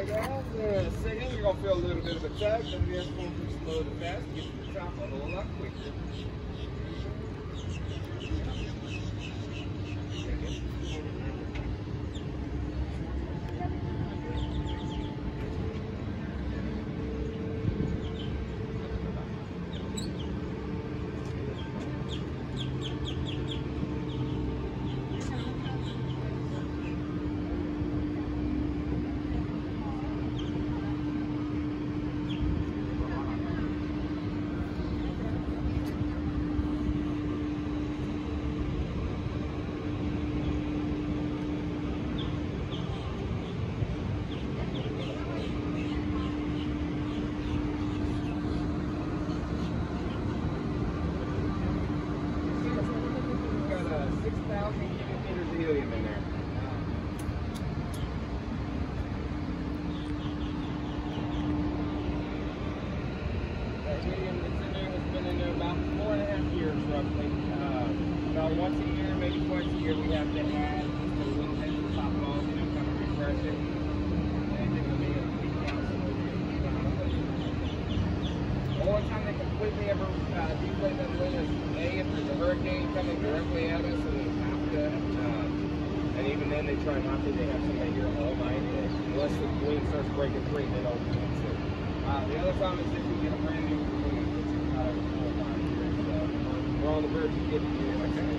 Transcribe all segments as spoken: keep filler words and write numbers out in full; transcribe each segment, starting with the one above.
right down. In a second, you're going to feel a little bit of a tug. Then we're going to slow to fast. Get to the top a whole lot quicker. Helium in there. That helium that's in there has been in there about four and a half years roughly. Uh, about once a year, maybe twice a year, we have to add just a little bit to top it off, you know, kind of refresh it. And then we'll be able to keep it out so the only time they completely ever uh, deflate that balloon is A, if there's a hurricane coming directly at us and they have to. Uh, And even then, they try not to. They have somebody here all night. Unless the balloon starts breaking free, they don't do it. So, uh, the other time is if you get a brand new balloon, which is not every four or five years. So we're on the verge of getting here. Like I said.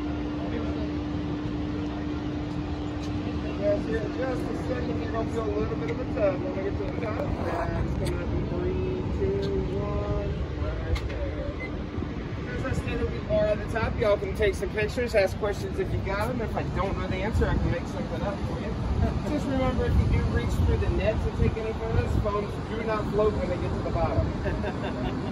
Yes, here in just a second, you're going to feel a little bit of a tug when we get to the top. That's coming up in three, two, one. Right there. As I stand over the bar at the top, y'all can take some pictures, ask questions if you got them. If I don't know the answer, I can make something up for you. Just remember, if you do reach through the net to take any photos, phones do not float when they get to the bottom.